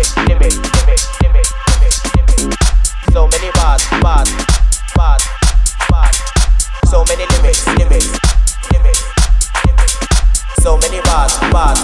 So many bars, so many lyrics, so many bars.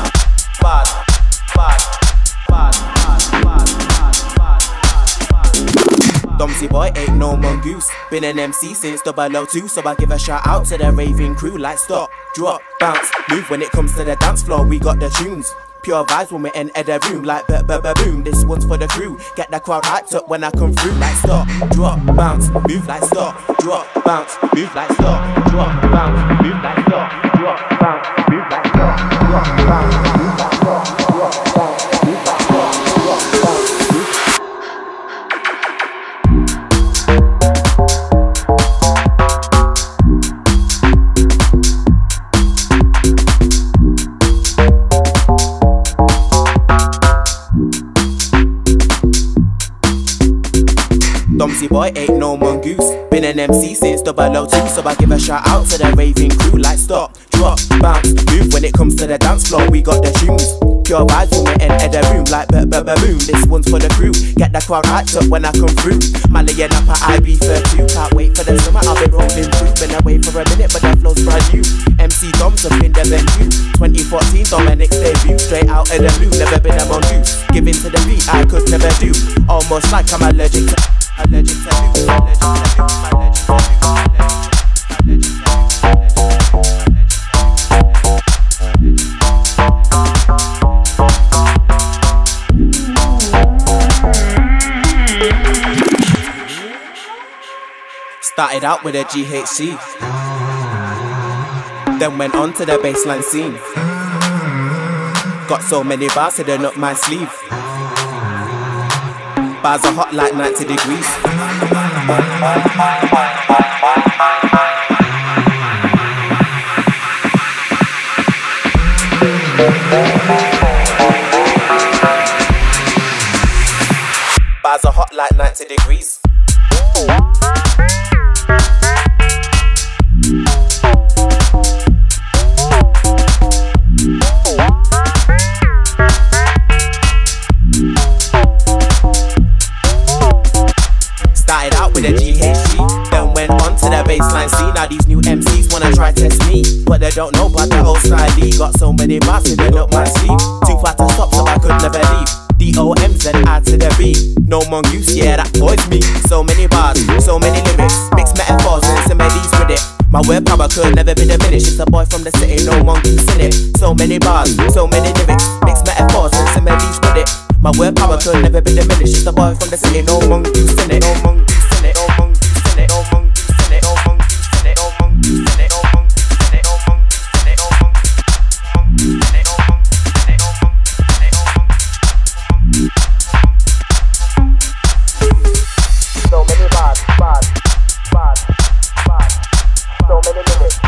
Domsy boy ain't no mongoose. Been an MC since 002, so I give a shout out to the raving crew. Like stop, drop, bounce, move. When it comes to the dance floor, we got the tunes. Pure vibes when we enter the room. Like boom, this one's for the crew. Get the crowd hyped up when I come through. Like stop, drop, bounce, move. Like stop, drop, bounce, move. Like stop, drop, bounce, move. Like stop, drop, bounce, move. Like stop, drop, bounce, move. Like stop, drop, bounce, move. Like stop, drop, bounce, move. Domsy boy ain't no mongoose. Been an MC since 002, so I give a shout out to the raving crew. Like stop, drop, bounce, move. When it comes to the dance floor, we got the tunes. Pure vibes when we enter the room. Like boom, this one's for the crew. Get the crowd hyped up when I come through. Man laying up at IB32. Can't wait for the summer, I've been rolling through. Been away for a minute, but the flow's brand new. MC Doms have been the venue. 2014 Dominic's debut. Straight out of the blue, never been a mongoose. Giving to the beat I could never do. Almost like I'm allergic to Started out with a GHC, then went on to the baseline scene. Got so many bars hidden up my sleeve. Bars are hot like 90 degrees. Bars are hot like 90 degrees. Started out with a GHC, then went on to the baseline scene. Now these new MCs wanna try test me, but they don't know about the old style. Got so many bars hidden up my sleeve. Too far to stop, so I could never leave. DOMs then add to the beat. No mongoose, yeah, that boy's me. So many bars, so many lyrics, mixed metaphors and similes with it. My word power could never be diminished. It's a boy from the city, no mongoose in it. So many bars, so many lyrics, mixed metaphors and similes with it. My word power could never be diminished. It's a boy from the city, no mongoose in it. No mongoose in it, no mongoose in it, no mongoose in it, no mongoose in it, no mongoose in it, no mongoose in it, no mongoose in it, no mongoose in it, no so many bars, so many lyrics,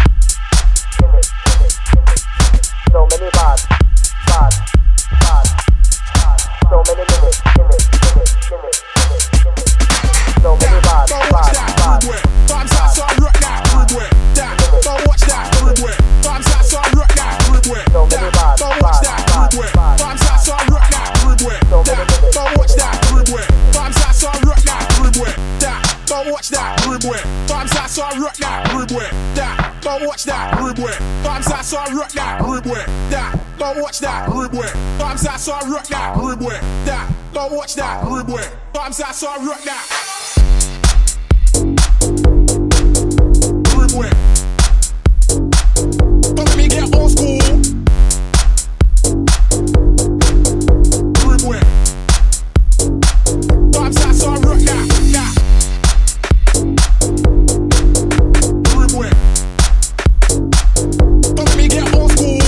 so many bars, so many lyrics, so many bars, Bombs out, so I rock that, don't watch that, bombs out, so I rock that, so many bars, don't watch that, bombs out, so I rock that, don't watch that, bombs out, so I rock that, don't watch that, bombs out, so I rock that, don't watch that, bombs out, so I rock that, don't watch that, bombs out, so I rock that, don't watch that, bombs out, so I rock that. Don't let me get old school. Bombs out, so I rock that. Don't let me get old school.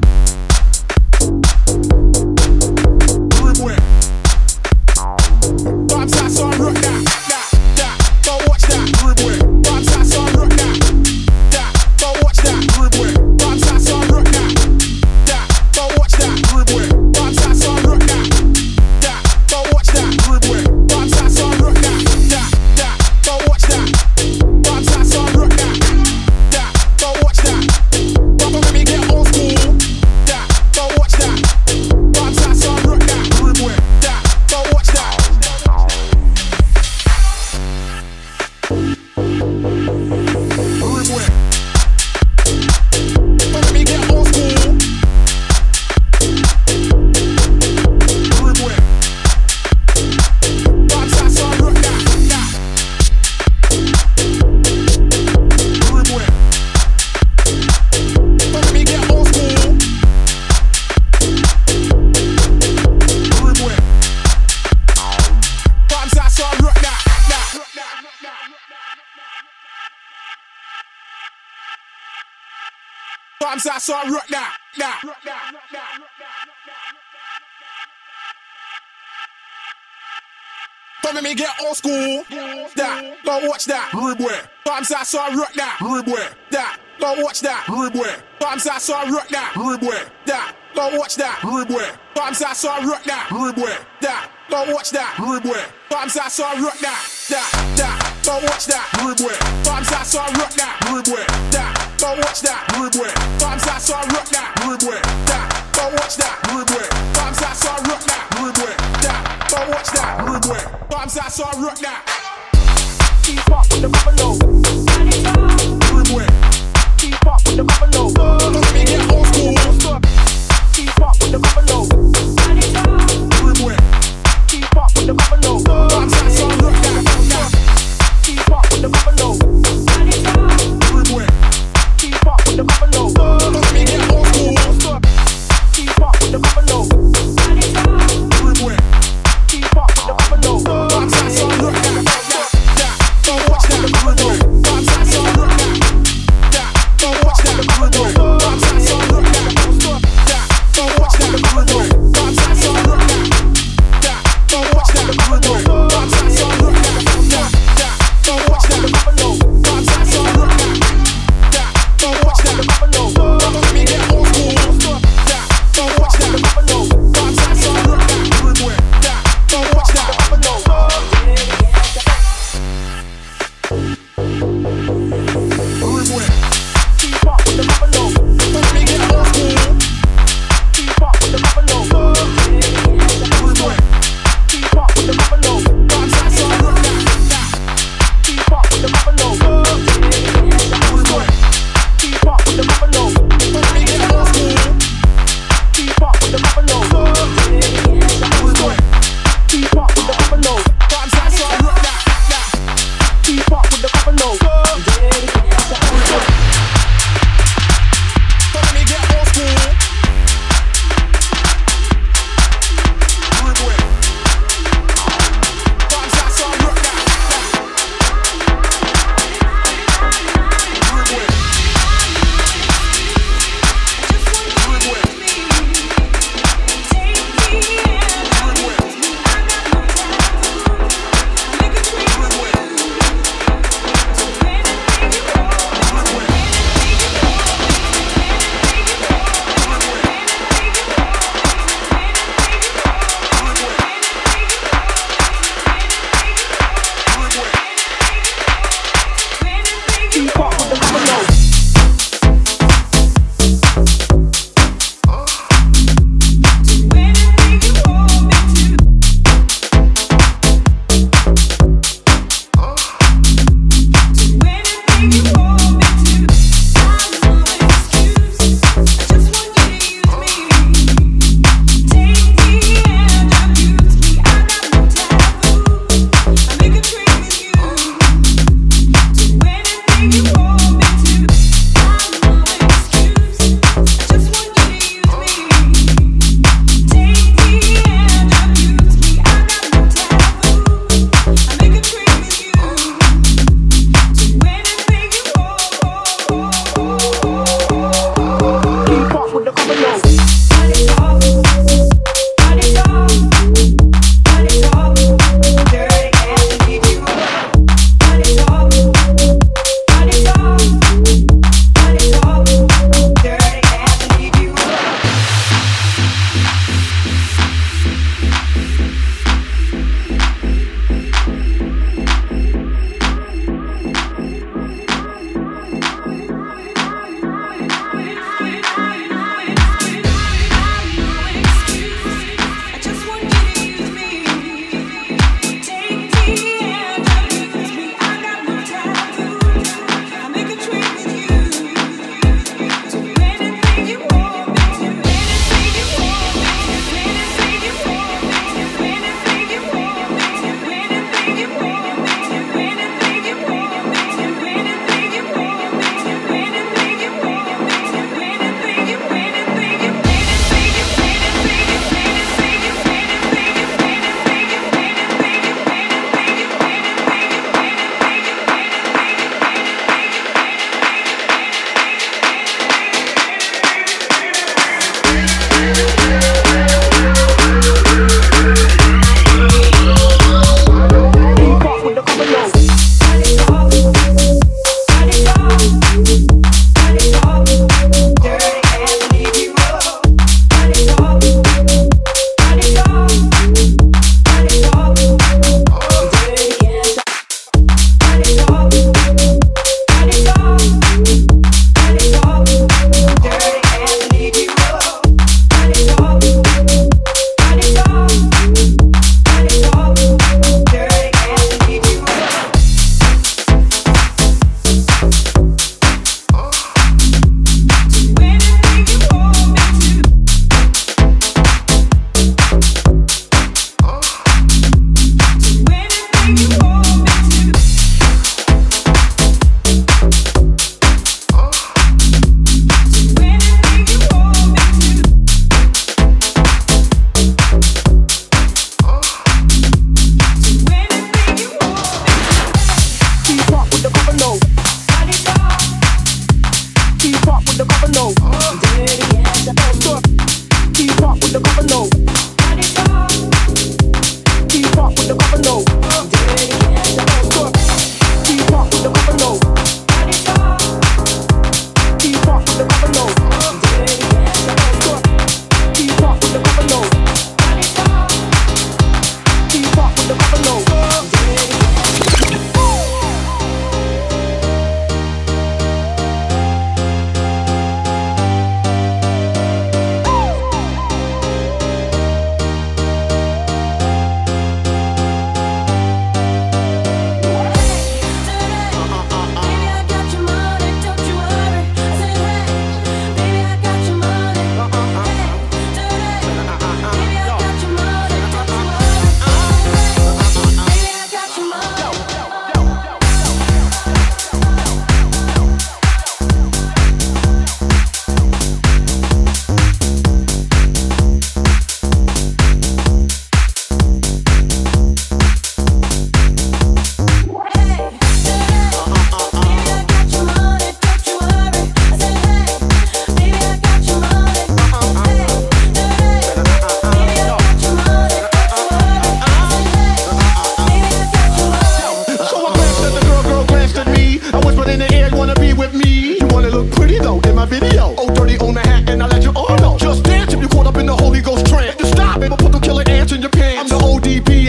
Bombs out, so I rock that. Don't watch that. Bombs out, so I rock that. Don't watch that. Bombs out, so I rock that. I'm so sorry, rock that. Don't make me get old school. That, go watch that. Rude boy. I'm so sorry, rock that. Rude boy. That, go watch that. Rude boy. I'm so sorry, rock that. Rude boy. That, go watch that. Rude boy. I'm so sorry, rock that. Rude boy. That, go watch that. Rude boy. I'm so sorry, rock that. That, go watch that. Rude boy. I'm so sorry, rock that. Rude boy. That, go watch that. Rude boy. I'm so sorry, rock that. Rude boy. That, go watch that. Rude boy. I'm so sorry, rock that. Rude boy. That, go watch that. Rude boy. I'm so sorry, rock that. Keep up with the buffalo. Rude boy. Keep up with the buffalo. Don't let me get old school. Keep up with the buffalo. Rude boy. Keep up with the buffalo. I'm so sorry, rock that. Keep up with the buffalo. Rude boy. Keep up with the buffalo. Don't let me get old school. Keep up with the buffalo. Rude boy. Keep up with the buffalo. I'm so sorry, rock that. Don't watch that. Rude boy. I'm so sorry, rock that. Don't watch that. Rude boy. I'm so sorry, rock that. Don't watch that. Rude boy.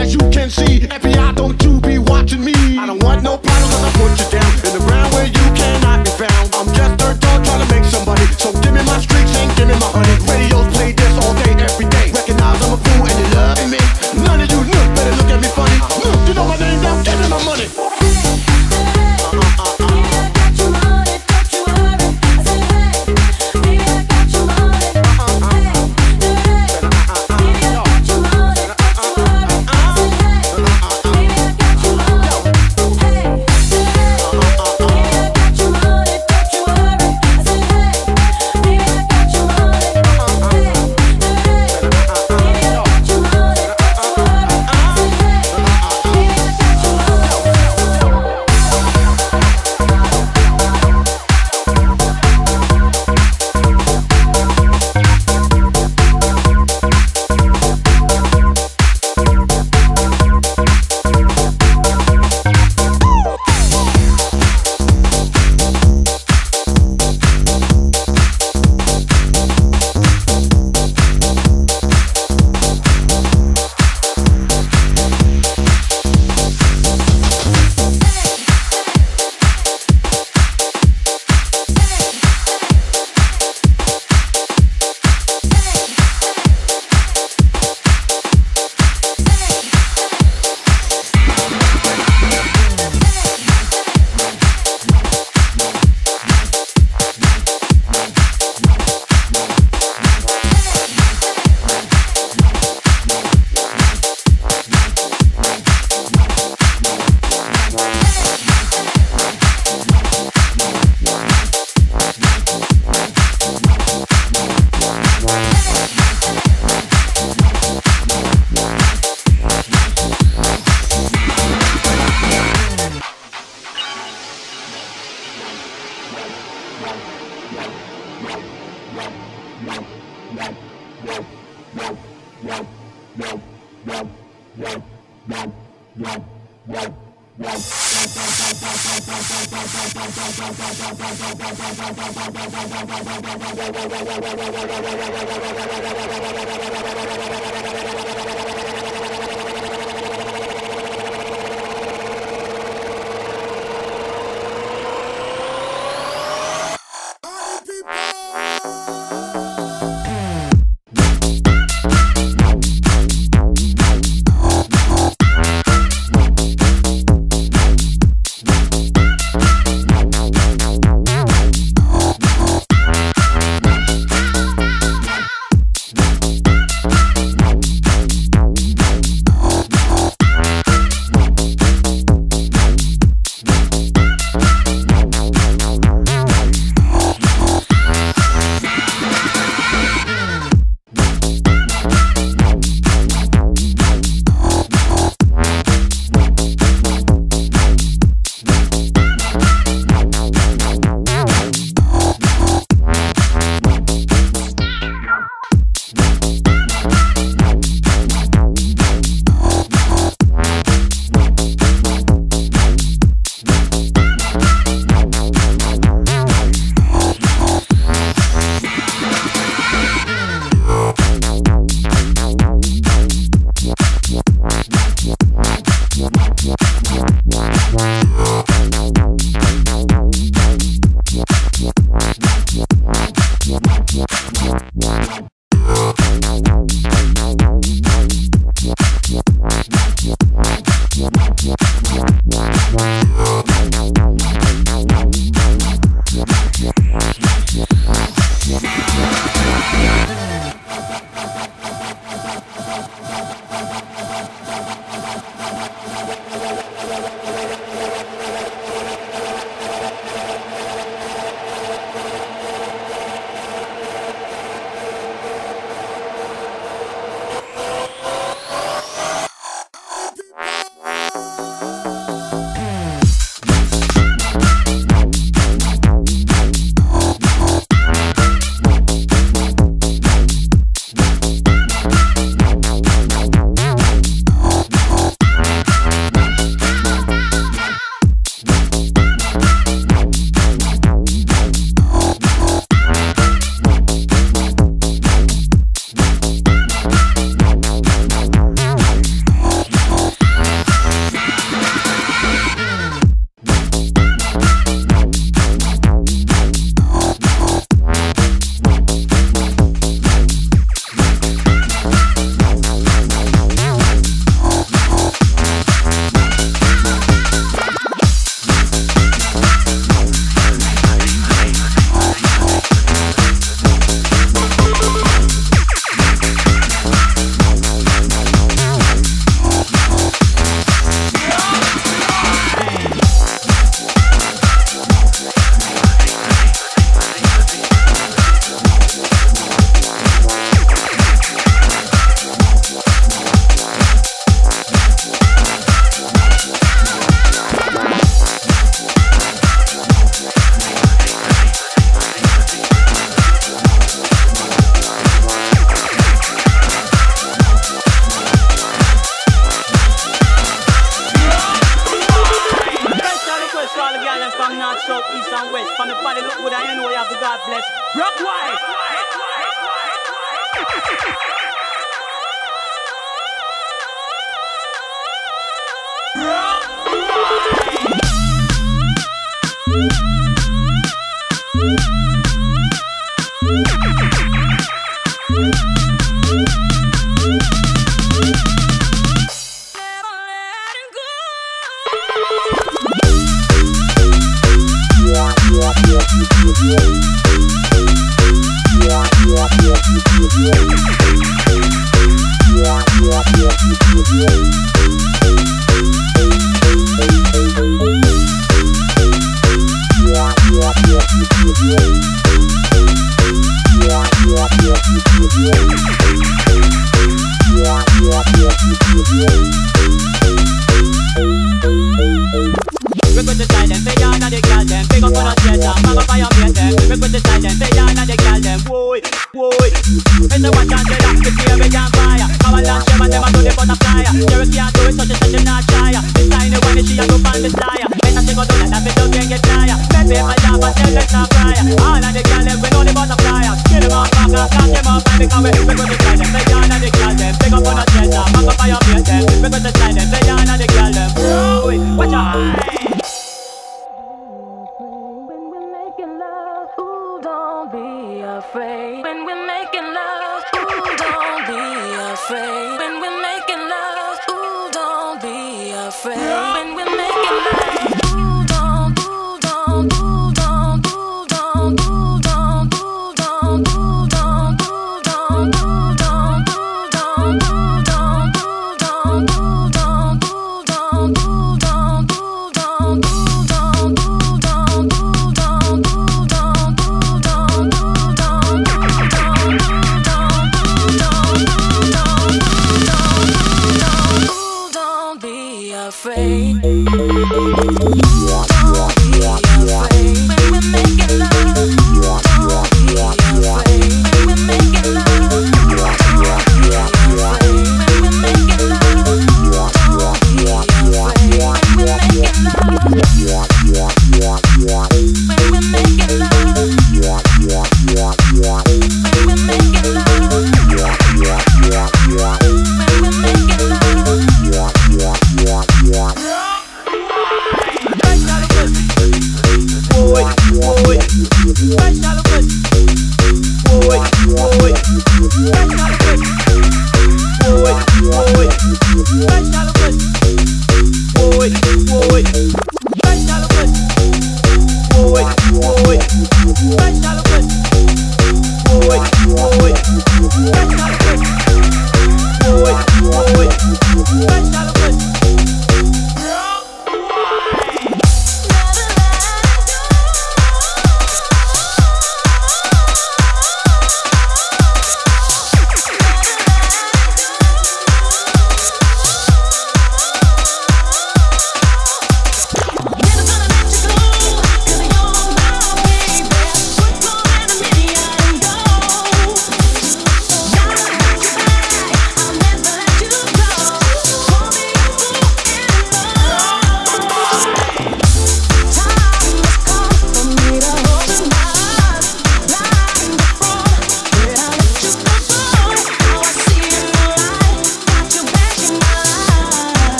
as you can see. FBI, don't you be watching me. I don't want no problems, I put you down in the ground where you cannot be found. I'm just third dog trying to make somebody. So give me my streaks and give me my honey. Radios play this all day, every day. Recognize I'm a fool and you're loving me. None of you better look at me funny. You know my name now, give me my money. and west. From the body look good and you know you have to God bless. Rock white.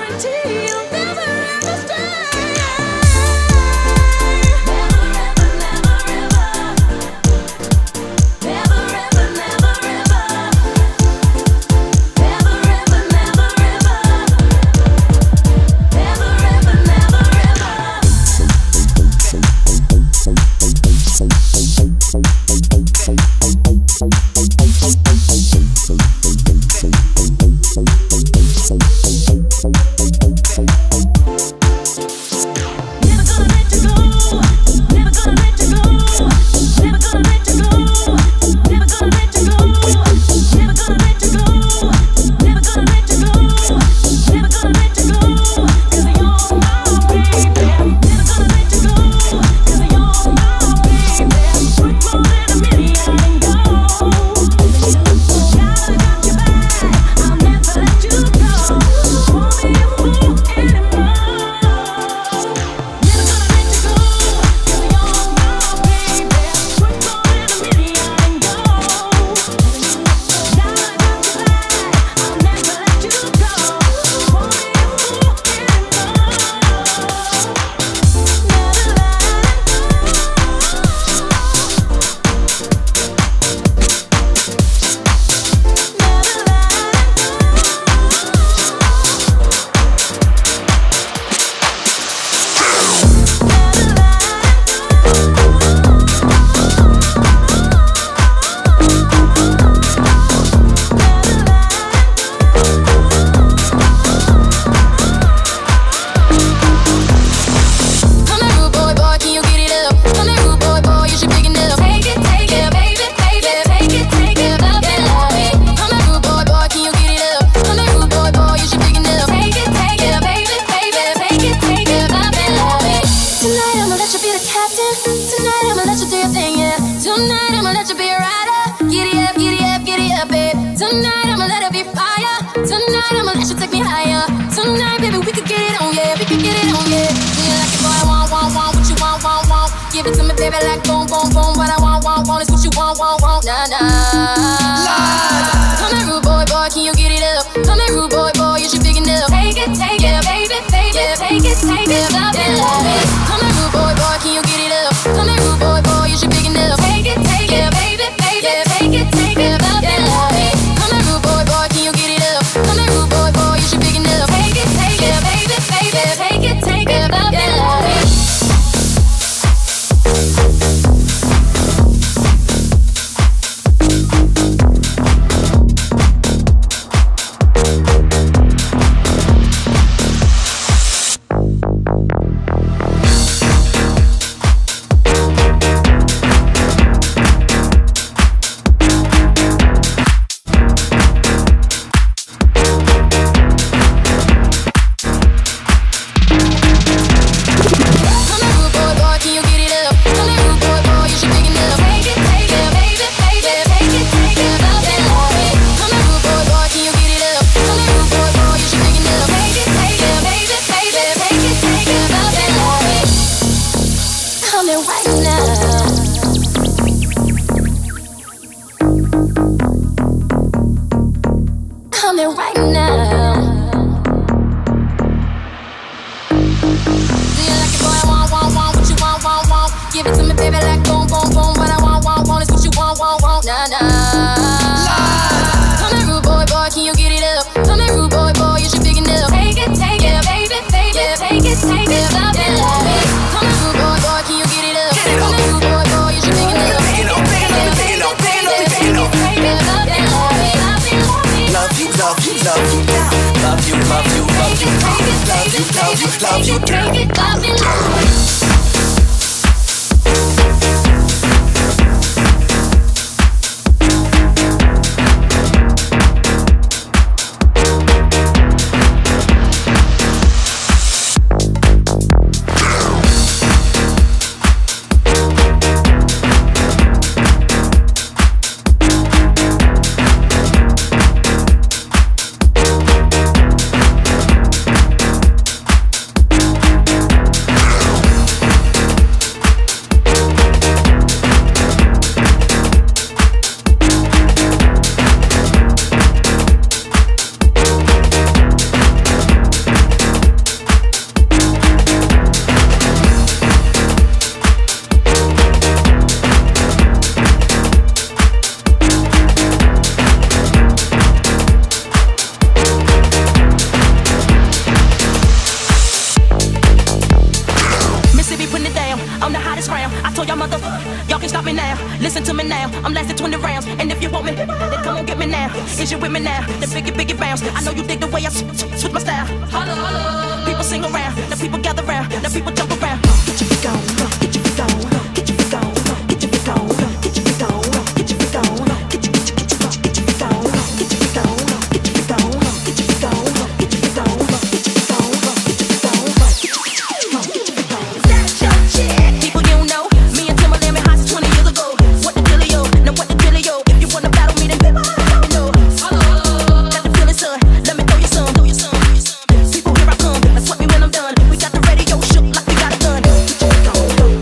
Give it to me, baby, like boom, boom, boom. What I want is what you want, nah, nah. Come here, rude boy, boy, can you get it up? Come here, rude boy, boy, you should big enough. Take it, yeah, baby, yeah, take it, love it, love it. Come here, rude boy, boy, can you get it up? Come here, rude boy, boy, you should big enough. Take it, yeah, baby, yeah, take it, love it, love it. Come here, rude boy, boy, can you get it up? Come here, rude boy, boy, you should big enough. Take it, yeah, baby, take it, love it, love it. now, listen to me now. I'm lasting 20 rounds, and if you want me, then come on get me now. Is you with me now? Then biggie bounce. I know you dig the way I switch my style. Holla, holla. People sing around, now people gather round, now people jump around. Get your feet on, get your feet on, get your feet on, get your feet on, get your feet on, get your feet on, get your feet on, get your feet on, get your feet on, get your feet on, get your feet on, get your feet on, get your feet on, get your feet on, get your feet on. That's your shit. People you know, me and Timberland been hot since 20 years ago. What the dealio? Now what the dealio? If you wanna battle me, then people know. Got the feeling, son. Let me throw you some. People, here I come. That's what me when I'm done. We got the radio shook like we got a gun. Get your feet on.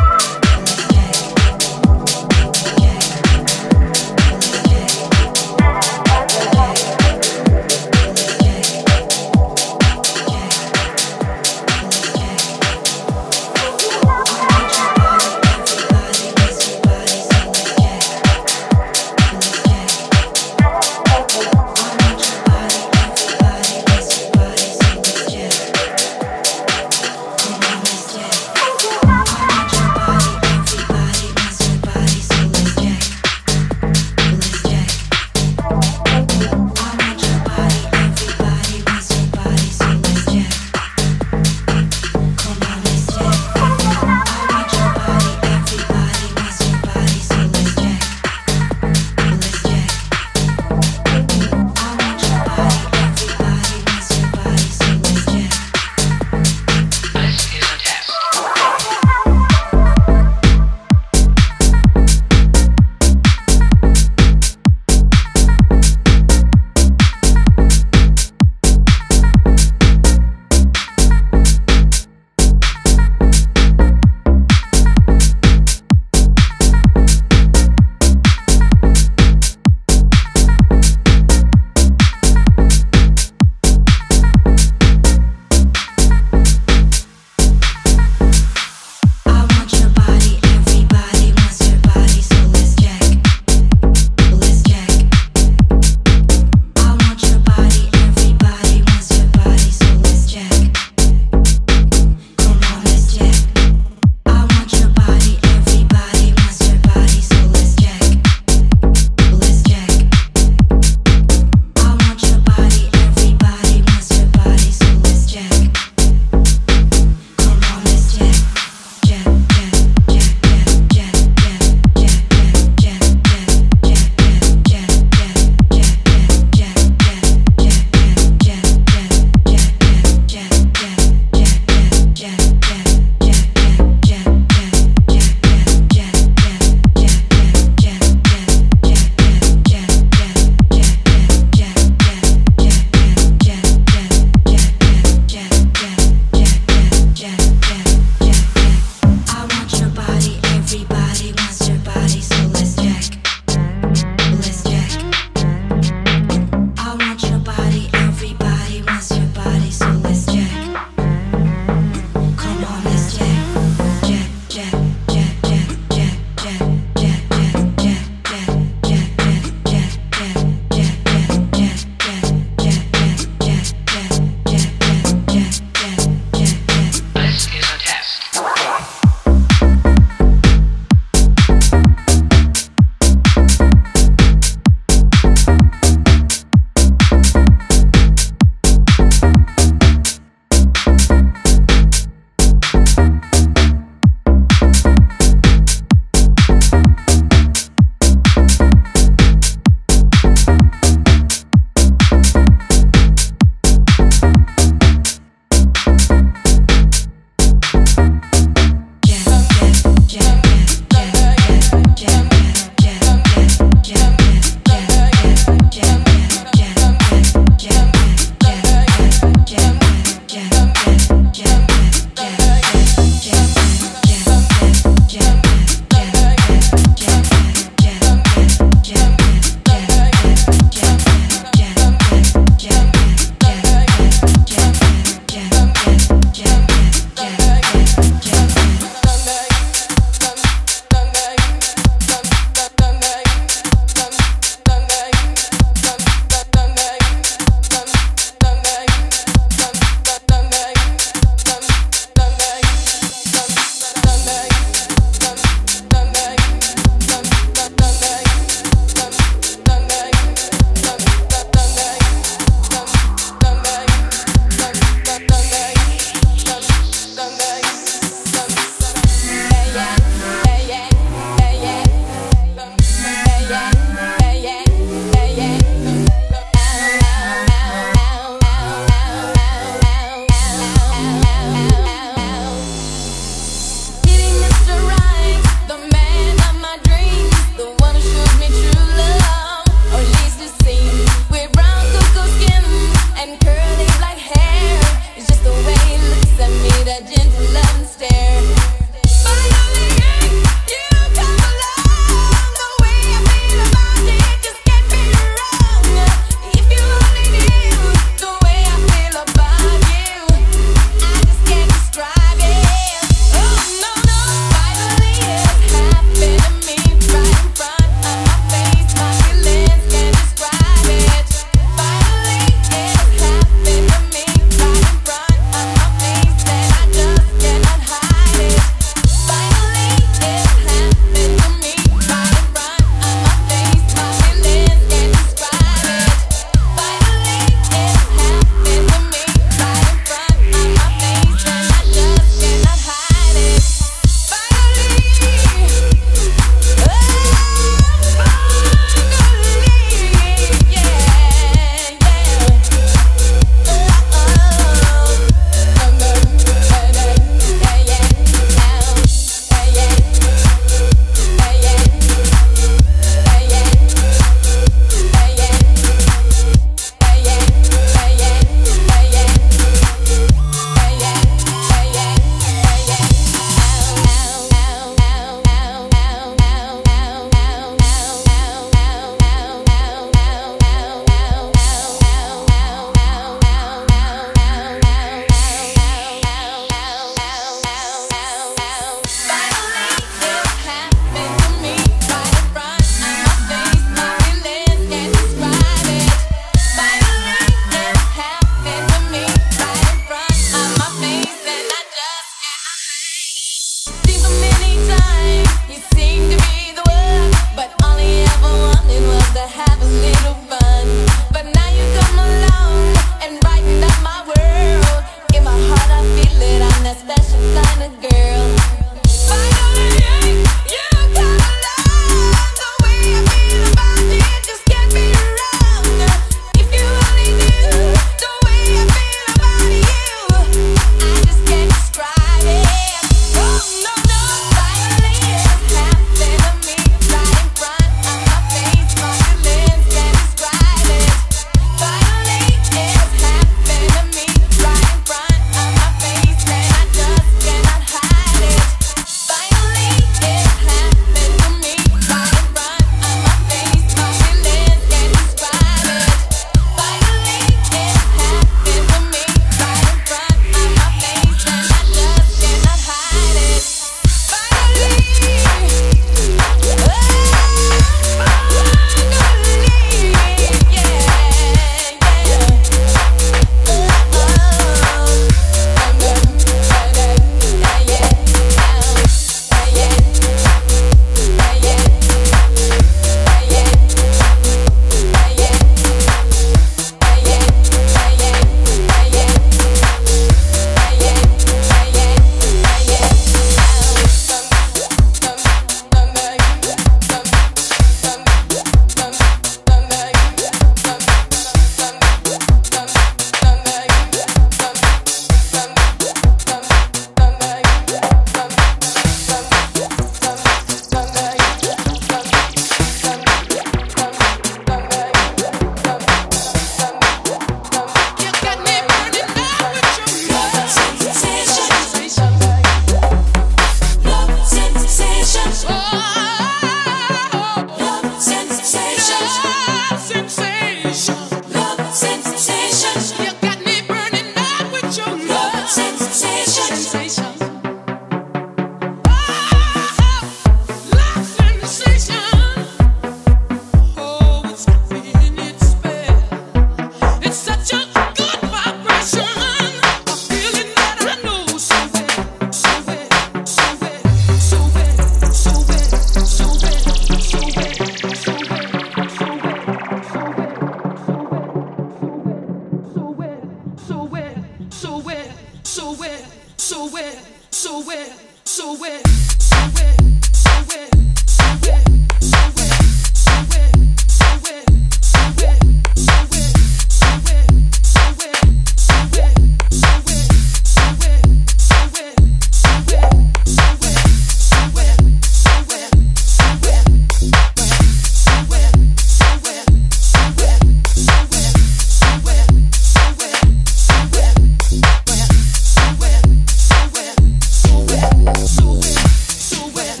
So where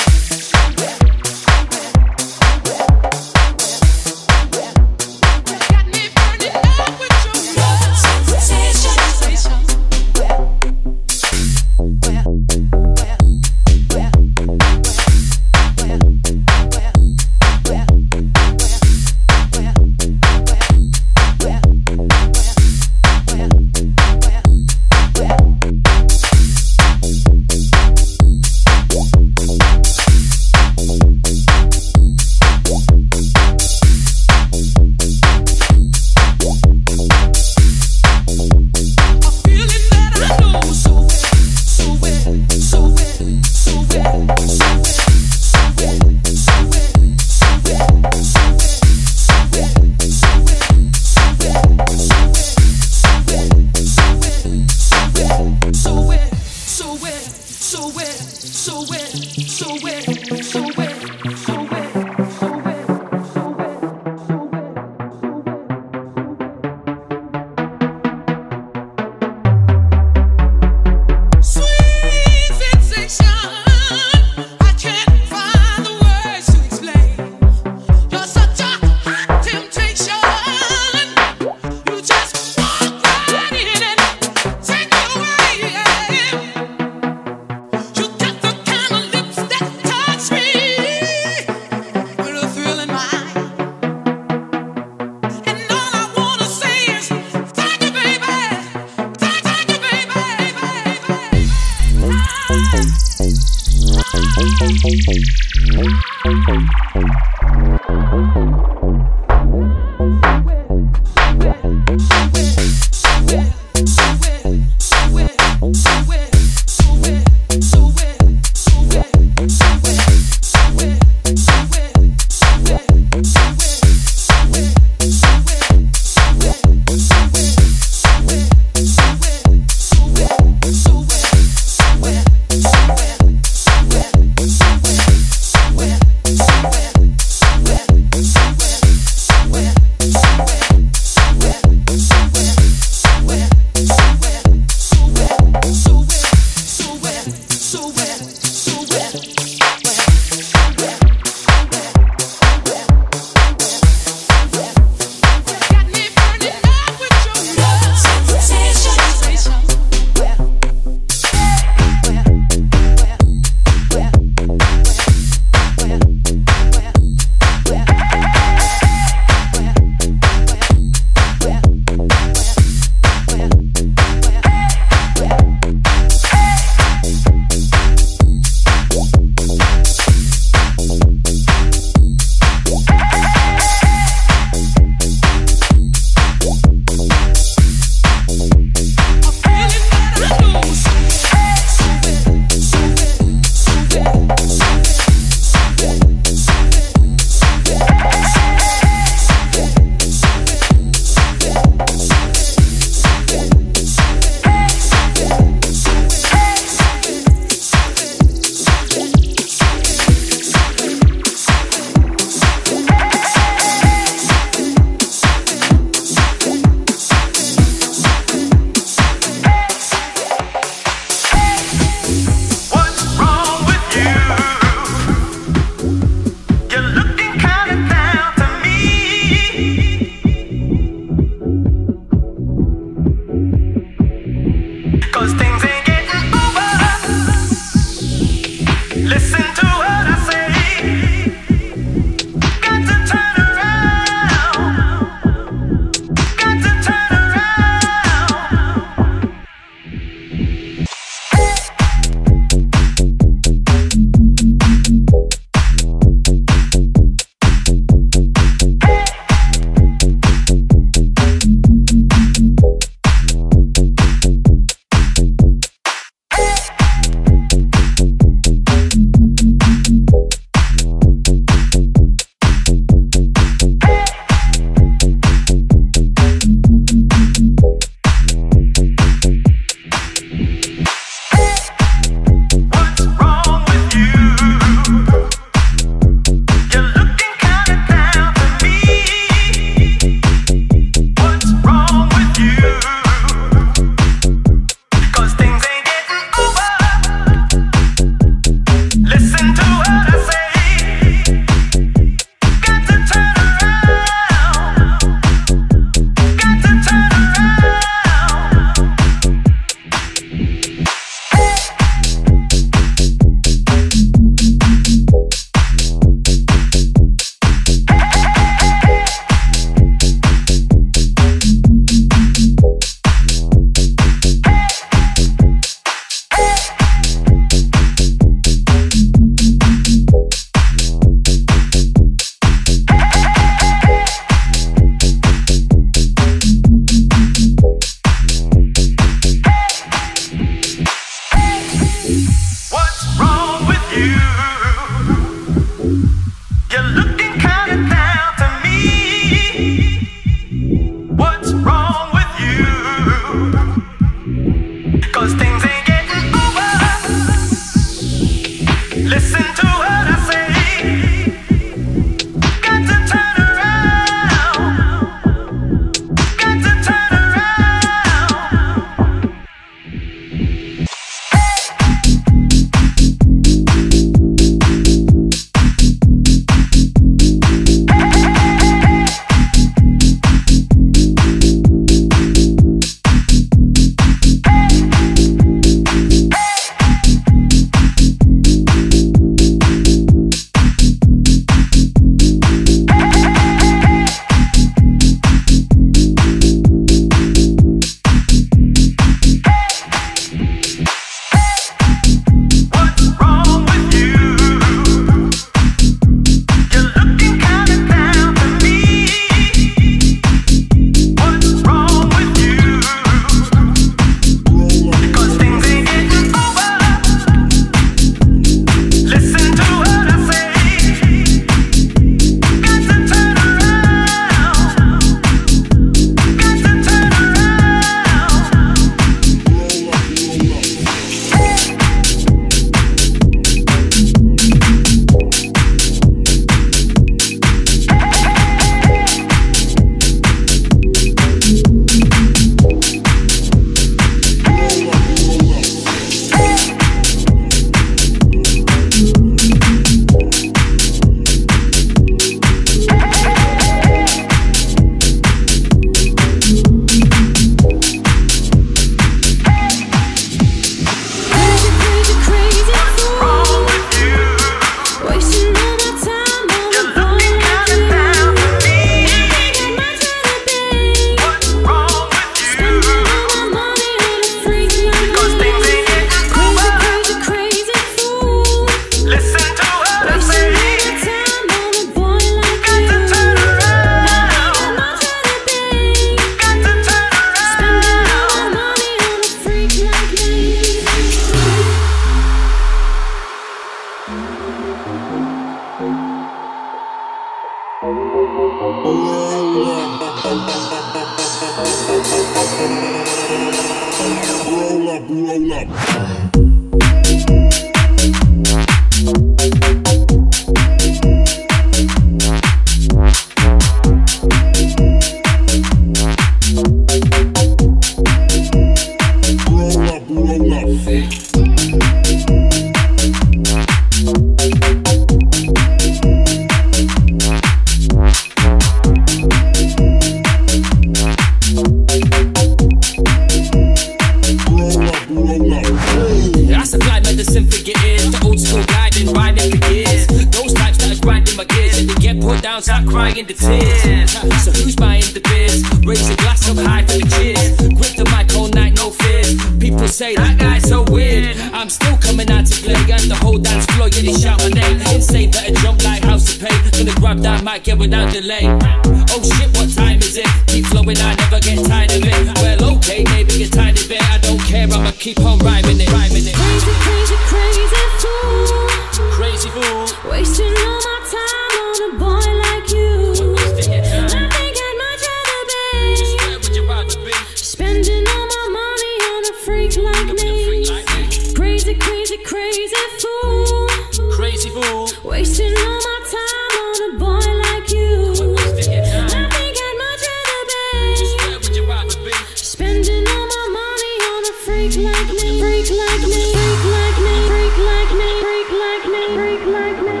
Start crying the tears. So who's buying the beers? Raise a glass up high for the cheers. Grip the mic all night, no fears. People say that guy's so weird. I'm still coming out to play. Got the whole dance floor, yeah, they shout my name. Insane, better jump like house to pay. Gonna grab that mic, yeah, without delay. Oh shit, what time is it? Keep flowing, I never get tired of it. Well, okay, maybe a tiny bit. I don't care, I'ma keep on rhyming it. Crazy, crazy, crazy fool. Crazy fool. Wasting all my time on a boy like you. I think I'd much rather be spending all my money on a freak like me. Crazy, crazy, crazy fool. Crazy fool. Wasting all my time on a boy like you. I think I'd much rather be spending all my money on a freak like me. Freak like me. Freak like me. Freak like me. Freak like me. Freak like me.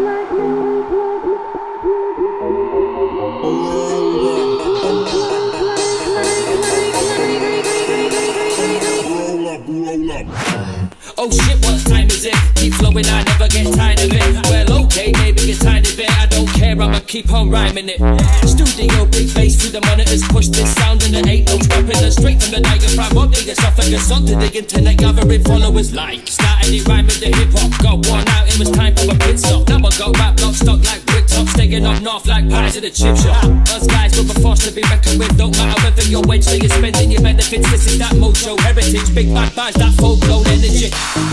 Oh shit, what time is it? Keep flowing, I never get tired of it. Well, okay, maybe a tiny bit. I don't care, I'ma keep on rhyming it. Studio, big bass through the monitors. Push this sound and there ain't no stopping us. Straight from the diaphragm, one big esophagus. Onto the internet, gathering followers like. Started it rhyme with the hip hop. Got worn out, it was time for a pit stop. Now I got rap, not stock like brick top. Staying up north like pies at a chip shop. Us guys will be forced to be reckoned with. Don't matter whether you're wage, so you're spending your benefits. This is that mojo heritage. Big bad bags, that full blown energy.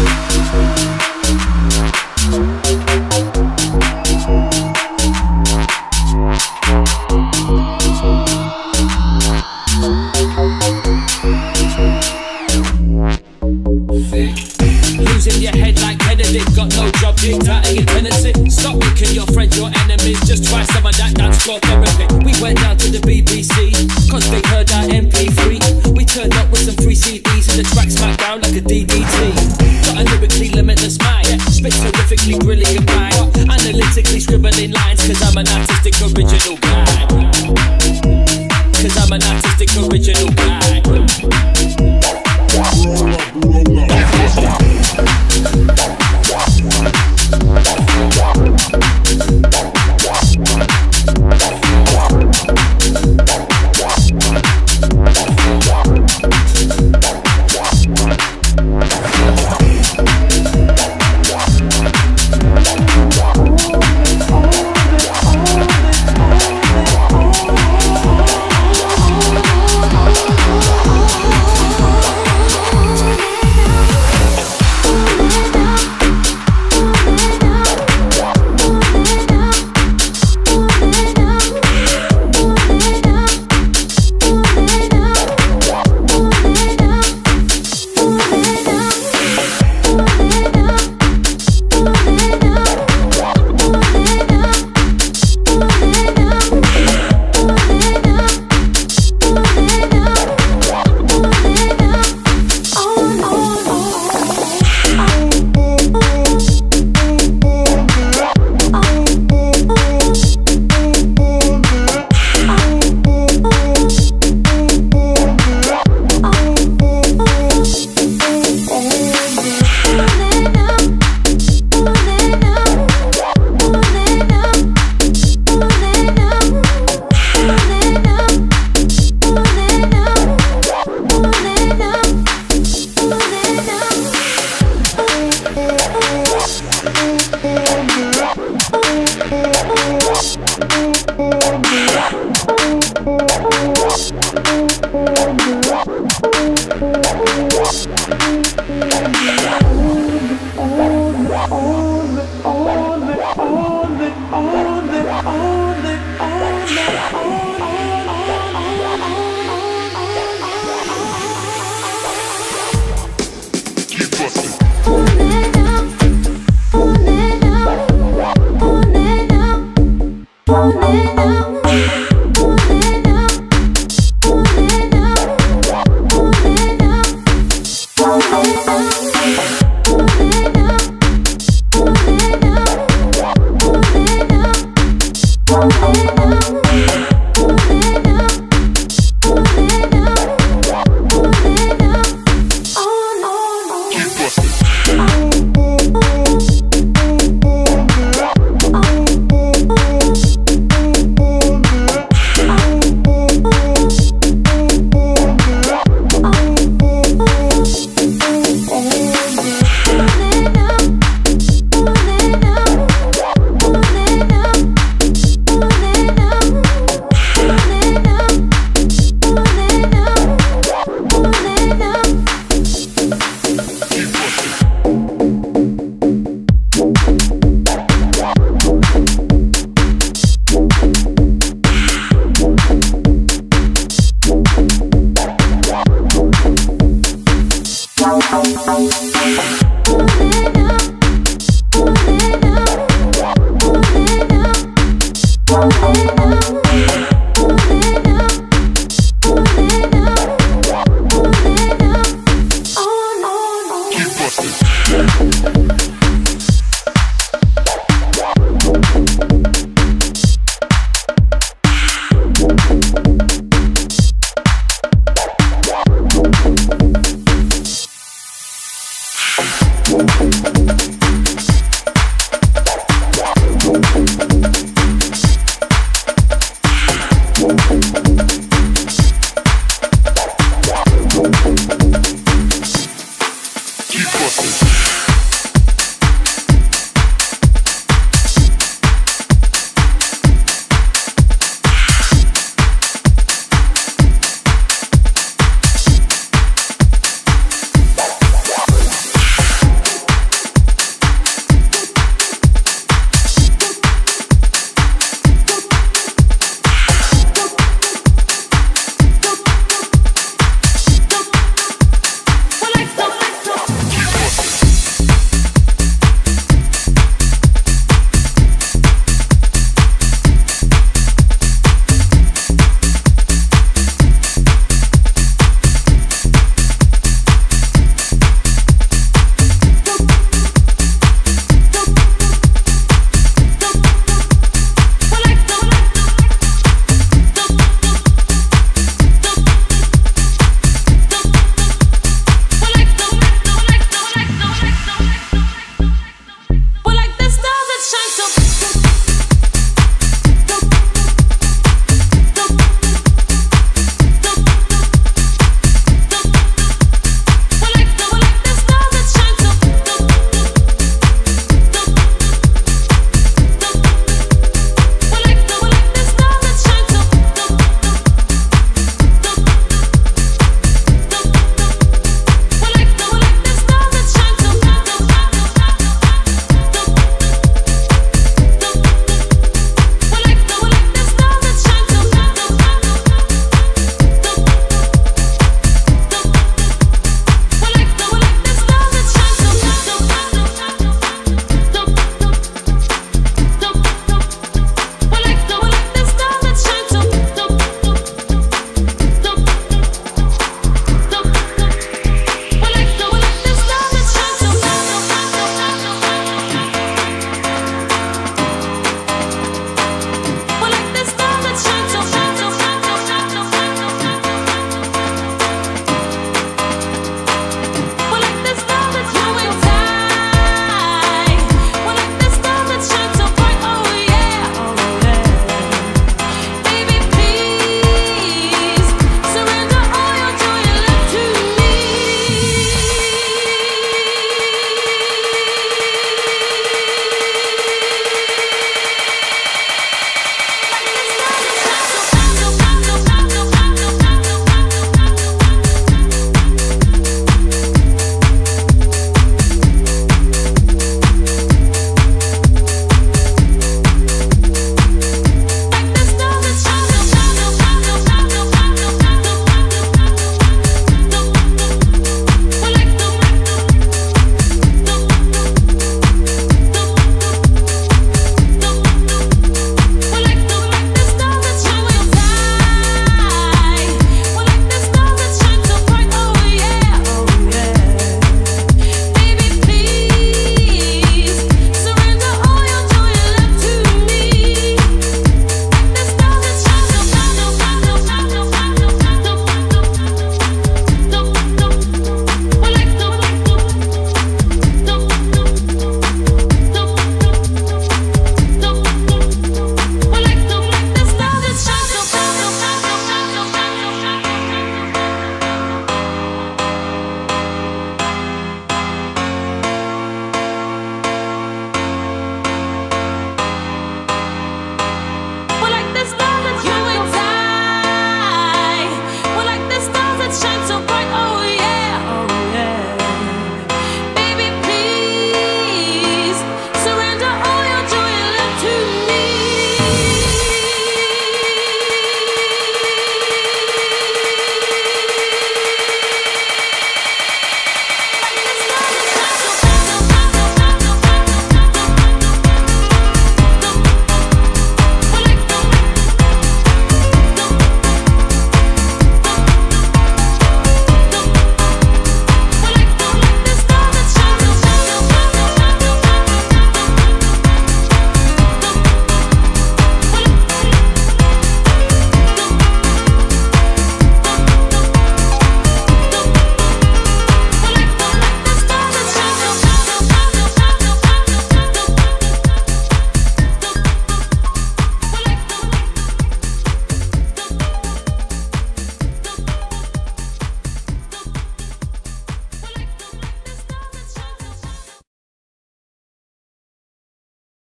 Losing your head like Benedict. Got no job, kicked out of your tenancy. Stop making your friends your enemies. Just try some of that dance floor therapy. We went down to the BBC, cause they heard our MP3. We turned up with some 3 CDs and the track smacked down like a DDT. Got a lyrically limitless mind, spit terrifically brilliant rhyme. Analytically scribbling lines, cause I'm an artistic original